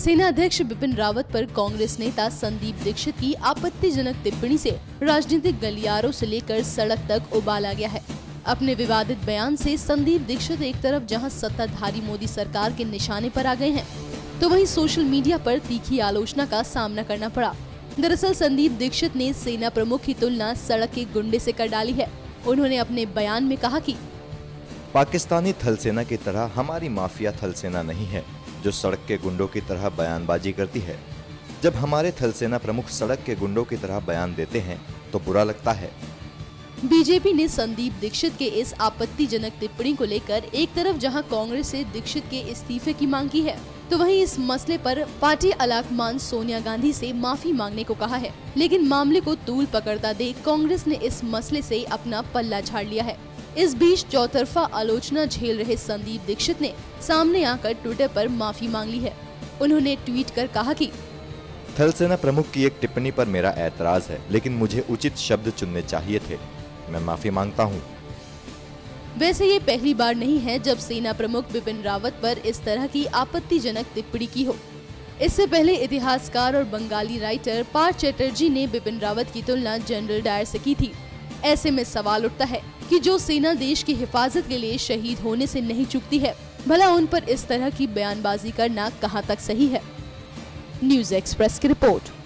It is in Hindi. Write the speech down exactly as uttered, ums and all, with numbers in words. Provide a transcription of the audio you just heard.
सेना अध्यक्ष बिपिन रावत पर कांग्रेस नेता संदीप दीक्षित की आपत्तिजनक टिप्पणी से राजनीतिक गलियारों से लेकर सड़क तक उबाला गया है। अपने विवादित बयान से संदीप दीक्षित एक तरफ जहां सत्ताधारी मोदी सरकार के निशाने पर आ गए हैं, तो वहीं सोशल मीडिया पर तीखी आलोचना का सामना करना पड़ा। दरअसल संदीप दीक्षित ने सेना प्रमुख की तुलना सड़क के गुंडे से कर डाली है। उन्होंने अपने बयान में कहा कि पाकिस्तानी थल सेना की तरह हमारी माफिया थल सेना नहीं है जो सड़क के गुंडों की तरह बयानबाजी करती है। जब हमारे थल सेना प्रमुख सड़क के गुंडों की तरह बयान देते हैं तो बुरा लगता है। बीजेपी ने संदीप दीक्षित के इस आपत्तिजनक टिप्पणी को लेकर एक तरफ जहां कांग्रेस से दीक्षित के इस्तीफे की मांग की है, तो वहीं इस मसले पर पार्टी अलाकमान सोनिया गांधी से माफी मांगने को कहा है। लेकिन मामले को तूल पकड़ता देख कांग्रेस ने इस मसले से अपना पल्ला झाड़ लिया है। इस बीच चौतरफा आलोचना झेल रहे संदीप दीक्षित ने सामने आकर ट्विटर पर माफी मांग ली है। उन्होंने ट्वीट कर कहा कि थल सेना प्रमुख की एक टिप्पणी पर मेरा ऐतराज है, लेकिन मुझे उचित शब्द चुनने चाहिए थे। मैं माफी मांगता हूँ। वैसे ये पहली बार नहीं है जब सेना प्रमुख बिपिन रावत पर इस तरह की आपत्तिजनक टिप्पणी की हो। इससे पहले इतिहासकार और बंगाली राइटर पार्थ चैटर्जी ने बिपिन रावत की तुलना जनरल डायर से की थी। ऐसे में सवाल उठता है कि जो सेना देश की हिफाजत के लिए शहीद होने से नहीं चूकती है, भला उन पर इस तरह की बयानबाजी करना कहां तक सही है। न्यूज़ एक्सप्रेस की रिपोर्ट।